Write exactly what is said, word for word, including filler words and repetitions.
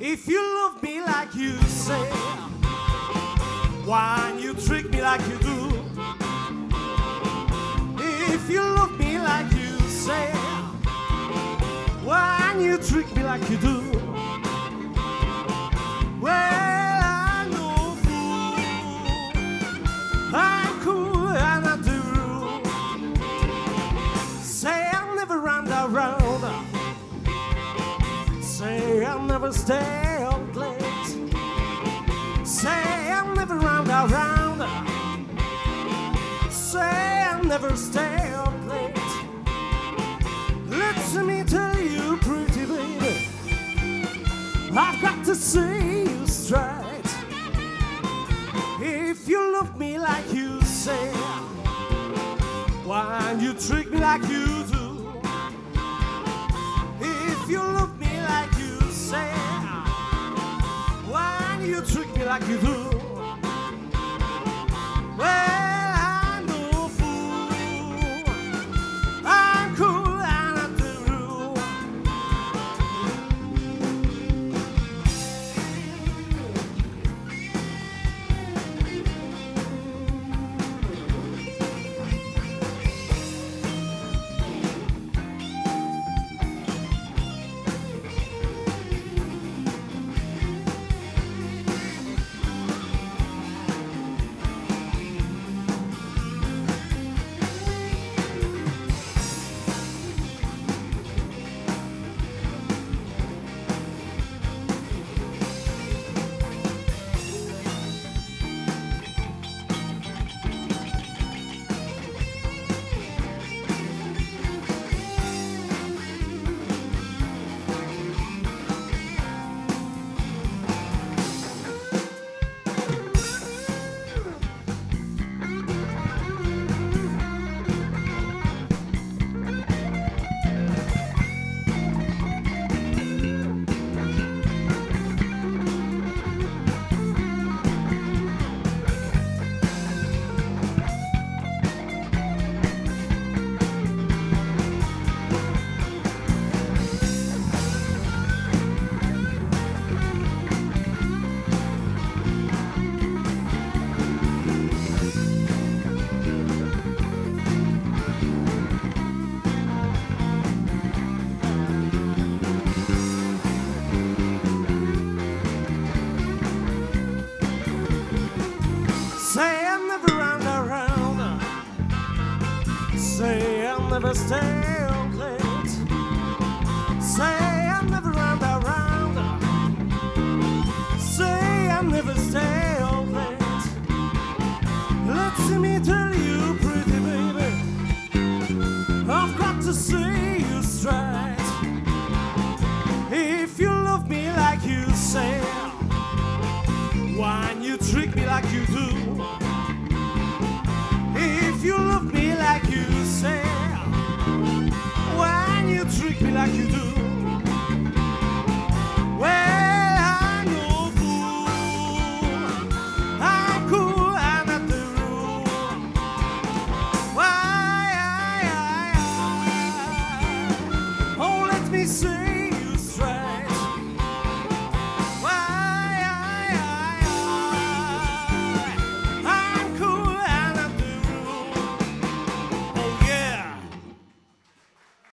If you love me like you say, why you trick me like you do? If you love me like you say, why you trick me like you do? Well, I'm no fool, I'm cool and I do. Say I'll never run around, say I'll never stay out late, say I'll never run around, say I'll never stay out late. Let me tell you, pretty baby, I've got to say you straight. If you love me like you say, why you trick me like you do? If you love me like you say, why you trick me like you do? Well, I'm no fool, I'm cool and I do. Say I'll never run around, say I'll never stay out late, say I'll never run around, say I'll never stay out late. Let me tell you, pretty baby, I've got to say you straight. If you love me like you say, why you trick me like you do? If you love me like you say, why you trick me like you do?